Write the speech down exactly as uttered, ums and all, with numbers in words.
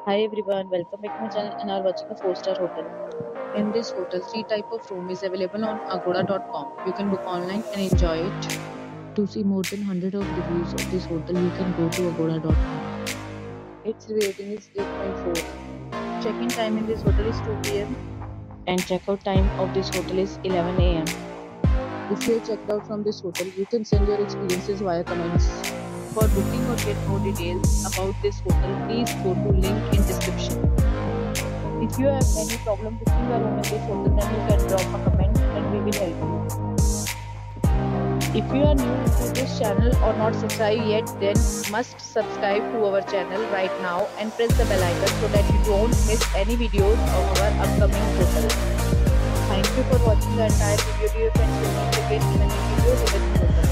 Hi everyone, welcome back to my channel and are watching a four star hotel. In this hotel, three type of room is available on agoda dot com. You can book online and enjoy it. To see more than one hundred of reviews of this hotel, you can go to agoda dot com. Its rating is eight point four. Check-in time in this hotel is two p m and check-out time of this hotel is eleven a m. If you are checked out from this hotel, you can send your experiences via comments. For booking or get more details about this hotel, please go to link in description. If you have any problem booking a room in this hotel, then you can drop a comment and we will help you. If you are new to this channel or not subscribed yet, then must subscribe to our channel right now and press the bell icon so that you don't miss any videos of our upcoming hotel. Thank you for watching the entire video. Dear friends, we will meet again in a new video with a new hotel.